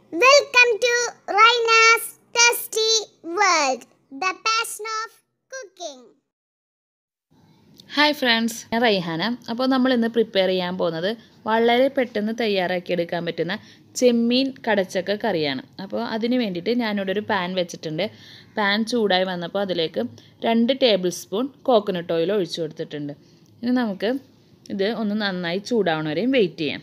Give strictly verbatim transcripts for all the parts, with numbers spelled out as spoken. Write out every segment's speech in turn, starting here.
Welcome to Raina's Tasty World, the passion of cooking. Hi friends, ഞാൻ റൈഹാന. അപ്പോൾ നമ്മൾ ഇന്ന് പ്രിപ്പയർ ചെയ്യാൻ പോകുന്നത് വളരെ പെട്ടെന്ന് തയ്യാറാക്കി എടുക്കാൻ പറ്റുന്ന ചെമ്മീൻ കടച്ചക്ക കറിയാണ്. അപ്പോൾ അതിന് വേണ്ടിയിട്ട് ഞാനിവിടെ ഒരു പാൻ വെച്ചിട്ടുണ്ട്. പാൻ ചൂടായി വന്നപ്പോൾ അതിലേക്ക് രണ്ട് ടേബിൾ സ്പൂൺ കോക്കനട്ട് ഓയിൽ ഒഴിച്ചു കൊടുത്തിട്ടുണ്ട്. ഇനി നമുക്ക് ഇത് ഒന്ന് നന്നായി ചൂടാവണ വരെയും വെയിറ്റ് ചെയ്യാം.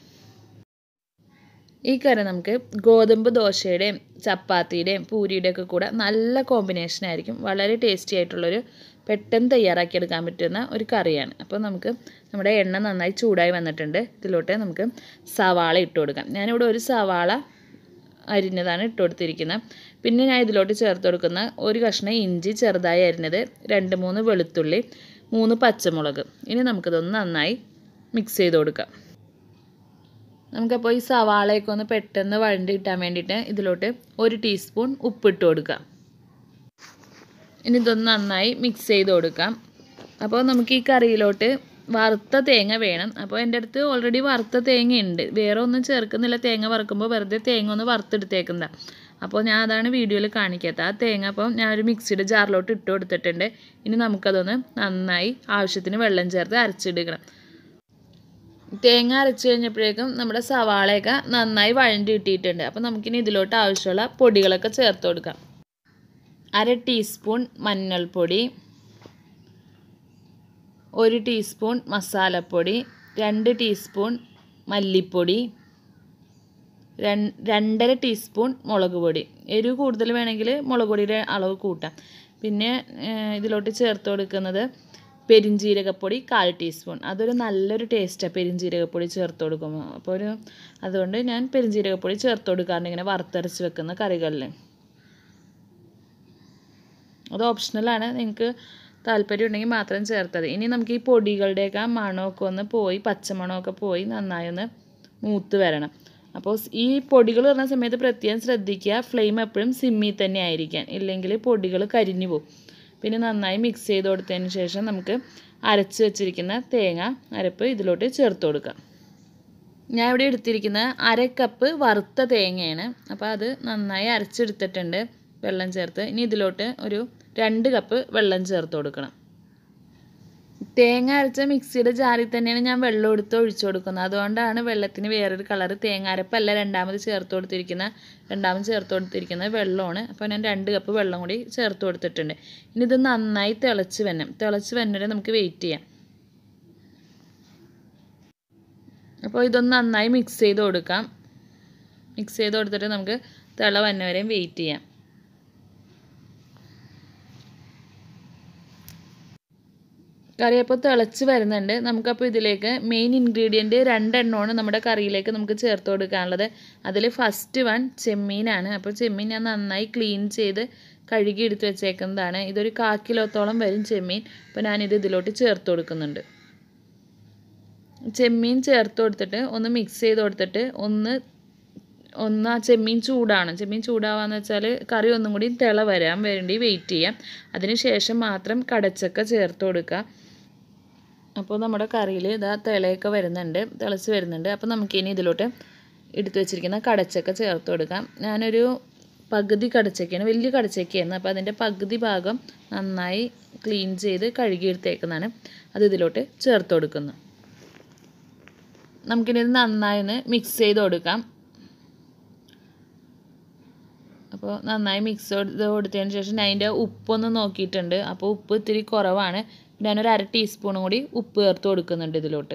ഈ കറി നമുക്ക് ഗോതമ്പ് ദോശയുടെയും ചപ്പാത്തിയുടെയും പൂരിയുടെയും ഒക്കെ കൂടെ നല്ല കോമ്പിനേഷൻ ആയിരിക്കും. വളരെ ടേസ്റ്റി ആയിട്ടുള്ളൊരു പെട്ടെന്ന് തയ്യാറാക്കിയെടുക്കാൻ പറ്റുന്ന ഒരു കറിയാണ്. അപ്പോൾ നമുക്ക് നമ്മുടെ എണ്ണ നന്നായി ചൂടായി വന്നിട്ടുണ്ട്. ഇതിലോട്ട് നമുക്ക് സവാള ഇട്ട് കൊടുക്കാം. ഞാനിവിടെ ഒരു സവാള അരിഞ്ഞതാണ് ഇട്ട് കൊടുത്തിരിക്കുന്നത്. പിന്നെ ഞാൻ ഇതിലോട്ട് ചേർത്ത് കൊടുക്കുന്ന ഒരു കഷ്ണം ഇഞ്ചി ചെറുതായി അരിഞ്ഞത്, രണ്ട് മൂന്ന് വെളുത്തുള്ളി, മൂന്ന് പച്ചമുളക്. ഇനി നമുക്കിതൊന്ന് നന്നായി മിക്സ് ചെയ്ത് കൊടുക്കാം. നമുക്കപ്പോൾ ഈ സവാളയൊക്കെ ഒന്ന് പെട്ടെന്ന് വഴണ്ടി കിട്ടാൻ വേണ്ടിയിട്ട് ഇതിലോട്ട് ഒരു ടീസ്പൂൺ ഉപ്പിട്ട് കൊടുക്കാം. ഇനി ഇതൊന്ന് നന്നായി മിക്സ് ചെയ്ത് കൊടുക്കാം. അപ്പോൾ നമുക്ക് ഈ കറിയിലോട്ട് വറുത്ത തേങ്ങ വേണം. അപ്പോൾ എൻ്റെ അടുത്ത് ഓൾറെഡി വറുത്ത തേങ്ങ ഉണ്ട്, വേറെ ഒന്നും ചേർക്കുന്നില്ല. തേങ്ങ വറുക്കുമ്പോൾ വെറുതെ തേങ്ങ ഒന്ന് വറുത്തെടുത്തേക്കുന്നതാണ്. അപ്പോൾ ഞാൻ അതാണ് വീഡിയോയിൽ കാണിക്കാത്തത്. ആ തേങ്ങ അപ്പോൾ ഞാനൊരു മിക്സിയുടെ ജാറിലോട്ട് ഇട്ട് കൊടുത്തിട്ടുണ്ട്. ഇനി നമുക്കതൊന്ന് നന്നായി ആവശ്യത്തിന് വെള്ളം ചേർത്ത് അരച്ചെടുക്കണം. തേങ്ങ അരച്ച് കഴിഞ്ഞപ്പോഴേക്കും നമ്മുടെ സവാളയൊക്കെ നന്നായി വഴണ്ടി കിട്ടിയിട്ടുണ്ട്. അപ്പോൾ നമുക്കിനി ഇതിലോട്ട് ആവശ്യമുള്ള പൊടികളൊക്കെ ചേർത്ത് കൊടുക്കാം. അര ടീസ്പൂൺ മഞ്ഞൾപ്പൊടി, ഒരു ടീസ്പൂൺ മസാലപ്പൊടി, രണ്ട് ടീസ്പൂൺ മല്ലിപ്പൊടി, രണ്ടര ടീസ്പൂൺ മുളക് പൊടി. എരിവ് കൂടുതൽ വേണമെങ്കിൽ മുളക് പൊടിയുടെ അളവ് കൂട്ടാം. പിന്നെ ഇതിലോട്ട് ചേർത്ത് കൊടുക്കുന്നത് പെരിഞ്ജീരകപ്പൊടി കാൽ ടീസ്പൂൺ. അതൊരു നല്ലൊരു ടേസ്റ്റാണ് പെരിഞ്ജീരകപ്പൊടി ചേർത്ത് കൊടുക്കുമ്പോൾ. അപ്പോൾ ഒരു അതുകൊണ്ട് ഞാൻ പെരിഞ്ജീരകപ്പൊടി ചേർത്ത് കൊടുക്കാറുണ്ട് ഇങ്ങനെ വറുത്തരച്ച് വെക്കുന്ന കറികളിൽ. അത് ഓപ്ഷണലാണ്, നിങ്ങൾക്ക് താല്പര്യം ഉണ്ടെങ്കിൽ മാത്രം ചേർത്തത്. ഇനി നമുക്ക് ഈ പൊടികളുടെയൊക്കെ മണമൊക്കെ ഒന്ന് പോയി പച്ചമണമൊക്കെ പോയി നന്നായി ഒന്ന് മൂത്ത് വരണം. അപ്പോൾ ഈ പൊടികൾ വരുന്ന സമയത്ത് പ്രത്യേകം ശ്രദ്ധിക്കുക, ഫ്ലെയിം എപ്പോഴും സിമ്മിൽ തന്നെ ആയിരിക്കാൻ, ഇല്ലെങ്കിൽ പൊടികൾ കരിഞ്ഞു പോകും. പിന്നെ നന്നായി മിക്സ് ചെയ്ത് കൊടുത്തതിന് ശേഷം നമുക്ക് അരച്ച് വെച്ചിരിക്കുന്ന തേങ്ങ അരപ്പ് ഇതിലോട്ട് ചേർത്ത് കൊടുക്കാം. ഞാൻ ഇവിടെ എടുത്തിരിക്കുന്ന അര കപ്പ് വറുത്ത തേങ്ങയാണ്. അപ്പോൾ അത് നന്നായി അരച്ചെടുത്തിട്ടുണ്ട് വെള്ളം ചേർത്ത്. ഇനി ഇതിലോട്ട് ഒരു രണ്ട് കപ്പ് വെള്ളം ചേർത്ത് കൊടുക്കണം. തേങ്ങ അരച്ച മിക്സിയുടെ ജാറിൽ തന്നെയാണ് ഞാൻ വെള്ളം എടുത്ത് ഒഴിച്ചു കൊടുക്കുന്നത്. അതുകൊണ്ടാണ് വെള്ളത്തിന് വേറൊരു കളർ. തേങ്ങ അരപ്പല്ല രണ്ടാമത് ചേർത്ത് കൊടുത്തിരിക്കുന്ന രണ്ടാമത് ചേർത്ത് കൊടുത്തിരിക്കുന്നത് വെള്ളമാണ്. അപ്പോൾ ഞാൻ രണ്ട് കപ്പ് വെള്ളം കൂടി ചേർത്ത് കൊടുത്തിട്ടുണ്ട്. ഇനി ഇത് നന്നായി തിളച്ച് വരണം. തിളച്ച് വന്നിട്ട് നമുക്ക് വെയിറ്റ് ചെയ്യാം. അപ്പോൾ ഇതൊന്ന് നന്നായി മിക്സ് ചെയ്ത് കൊടുക്കാം. മിക്സ് ചെയ്ത് കൊടുത്തിട്ട് നമുക്ക് തിള വന്നവരെയും വെയിറ്റ് ചെയ്യാം. കറി അപ്പോൾ തിളച്ച് വരുന്നുണ്ട്. നമുക്കപ്പോൾ ഇതിലേക്ക് മെയിൻ ഇൻഗ്രീഡിയൻറ്റ് രണ്ടെണ്ണമാണ് നമ്മുടെ കറിയിലേക്ക് നമുക്ക് ചേർത്ത് കൊടുക്കാനുള്ളത്. അതിൽ ഫസ്റ്റ് വൺ ചെമ്മീനാണ്. അപ്പോൾ ചെമ്മീൻ ഞാൻ നന്നായി ക്ലീൻ ചെയ്ത് കഴുകി എടുത്ത് വെച്ചേക്കുന്നതാണ്. ഇതൊരു കാ കിലോത്തോളം വരും ചെമ്മീൻ. അപ്പോൾ ഞാനിത് ഇതിലോട്ട് ചേർത്ത് കൊടുക്കുന്നുണ്ട്. ചെമ്മീൻ ചേർത്ത് കൊടുത്തിട്ട് ഒന്ന് മിക്സ് ചെയ്ത് കൊടുത്തിട്ട് ഒന്ന് ഒന്ന് ആ ചെമ്മീൻ ചൂടാണ്. ചെമ്മീൻ ചൂടാവാന്ന് വെച്ചാൽ കറി ഒന്നും കൂടി തിള വരാൻ വേണ്ടി വെയിറ്റ് ചെയ്യാം. അതിന് ശേഷം മാത്രം കടച്ചക്ക ചേർത്ത് കൊടുക്കുക. അപ്പോൾ നമ്മുടെ കറിയിൽ ഇതാ തിളയൊക്കെ വരുന്നുണ്ട്, തിളച്ച് വരുന്നുണ്ട്. അപ്പോൾ നമുക്കിനി ഇതിലോട്ട് എടുത്തു വെച്ചിരിക്കുന്ന കടച്ചക്ക ചേർത്ത് കൊടുക്കാം. ഞാനൊരു പകുതി കടച്ചക്കയാണ്, വലിയ കടച്ചക്കയായിരുന്നു. അപ്പോൾ അതിൻ്റെ പകുതി ഭാഗം നന്നായി ക്ലീൻ ചെയ്ത് കഴുകി എടുത്തേക്കുന്നതാണ്. അത് ഇതിലോട്ട് ചേർത്ത് കൊടുക്കുന്നു. നമുക്കിനി ഇത് നന്നായി ഒന്ന് മിക്സ് ചെയ്ത് കൊടുക്കാം. അപ്പോൾ നന്നായി മിക്സ് ചെയ്ത് കൊടുത്തതിന് ശേഷം ഞാൻ അതിൻ്റെ ഉപ്പൊന്ന് നോക്കിയിട്ടുണ്ട്. അപ്പോൾ ഉപ്പ് ഇത്തിരി കുറവാണ്. ഞാനൊരു അര ടീസ്പൂണും കൂടി ഉപ്പ് ചേർത്ത് കൊടുക്കുന്നുണ്ട് ഇതിലോട്ട്.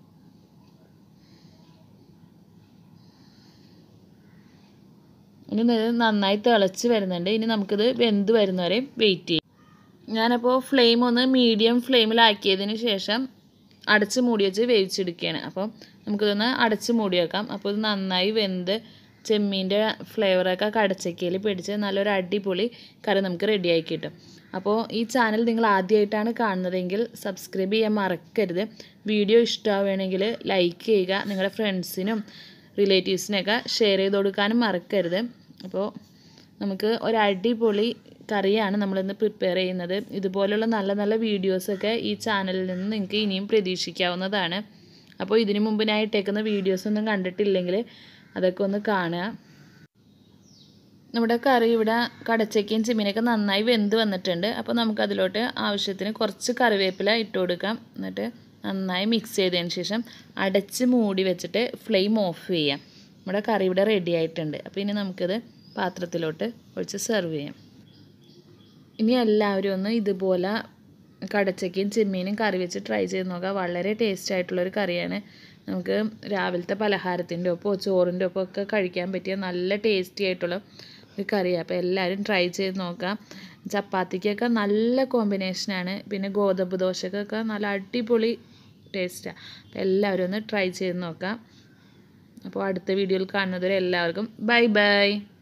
ഇനി നന്നായി തിളച്ച് വരുന്നുണ്ട്. ഇനി നമുക്കിത് വെന്ത് വരുന്നവരെ വെയിറ്റ് ചെയ്യും. ഞാനപ്പോൾ ഫ്ലെയിം ഒന്ന് മീഡിയം ഫ്ലെയിമിലാക്കിയതിന് ശേഷം അടച്ച് മൂടി വെച്ച് വേവിച്ചെടുക്കുകയാണ്. അപ്പോൾ നമുക്കിതൊന്ന് അടച്ച് മൂടി വെക്കാം. അപ്പോൾ ഇത് നന്നായി വെന്ത് ചെമ്മീൻ്റെ ഫ്ലേവറൊക്കെ കടച്ചക്കയിൽ പിടിച്ച് നല്ലൊരു അടിപൊളി കറി നമുക്ക് റെഡിയാക്കി കിട്ടും. അപ്പോൾ ഈ ചാനൽ നിങ്ങൾ ആദ്യമായിട്ടാണ് കാണുന്നതെങ്കിൽ സബ്സ്ക്രൈബ് ചെയ്യാൻ മറക്കരുത്. വീഡിയോ ഇഷ്ടമാവുകയാണെങ്കിൽ ലൈക്ക് ചെയ്യുക. നിങ്ങളുടെ ഫ്രണ്ട്സിനും റിലേറ്റീവ്സിനൊക്കെ ഷെയർ ചെയ്ത് കൊടുക്കാനും മറക്കരുത്. അപ്പോൾ നമുക്ക് ഒരു അടിപൊളി കറിയാണ് നമ്മളിന്ന് പ്രിപ്പയർ ചെയ്യുന്നത്. ഇതുപോലുള്ള നല്ല നല്ല വീഡിയോസൊക്കെ ഈ ചാനലിൽ നിന്ന് നിങ്ങൾക്ക് ഇനിയും പ്രതീക്ഷിക്കാവുന്നതാണ്. അപ്പോൾ ഇതിനു മുമ്പ് ഞാൻ ഇട്ടേക്കുന്ന വീഡിയോസൊന്നും കണ്ടിട്ടില്ലെങ്കിൽ അതൊക്കെ ഒന്ന് കാണുക. നമ്മുടെ കറി ഇവിടെ കടച്ചക്കയും ചെമ്മീനൊക്കെ നന്നായി വെന്ത് വന്നിട്ടുണ്ട്. അപ്പോൾ നമുക്കതിലോട്ട് ആവശ്യത്തിന് കുറച്ച് കറിവേപ്പില ഇട്ട് കൊടുക്കാം. എന്നിട്ട് നന്നായി മിക്സ് ചെയ്തതിന് ശേഷം അടച്ച് മൂടി വെച്ചിട്ട് ഫ്ലെയിം ഓഫ് ചെയ്യാം. നമ്മുടെ കറി ഇവിടെ റെഡി ആയിട്ടുണ്ട്. അപ്പോൾ ഇനി നമുക്കിത് പാത്രത്തിലോട്ട് ഒഴിച്ച് സെർവ് ചെയ്യാം. ഇനി എല്ലാവരും ഒന്ന് ഇതുപോലെ കടച്ചക്കയും ചെമ്മീനും കറി വെച്ച് ട്രൈ ചെയ്ത് നോക്കുക. വളരെ ടേസ്റ്റ് ആയിട്ടുള്ളൊരു കറിയാണ്. നമുക്ക് രാവിലത്തെ പലഹാരത്തിൻ്റെ ഒപ്പം ചോറിൻ്റെ ഒപ്പം ഒക്കെ കഴിക്കാൻ പറ്റിയ നല്ല ടേസ്റ്റി ആയിട്ടുള്ള ഒരു കറിയാണ്. അപ്പോൾ എല്ലാവരും ട്രൈ ചെയ്ത് നോക്കാം. ചപ്പാത്തിക്കൊക്കെ നല്ല കോമ്പിനേഷനാണ്. പിന്നെ ഗോതമ്പ് ദോശക്കൊക്കെ നല്ല അടിപൊളി ടേസ്റ്റാണ്. അപ്പോൾ എല്ലാവരും ഒന്ന് ട്രൈ ചെയ്ത് നോക്കാം. അപ്പോൾ അടുത്ത വീഡിയോയിൽ കാണുന്നതുവരെ എല്ലാവർക്കും ബൈ ബൈ.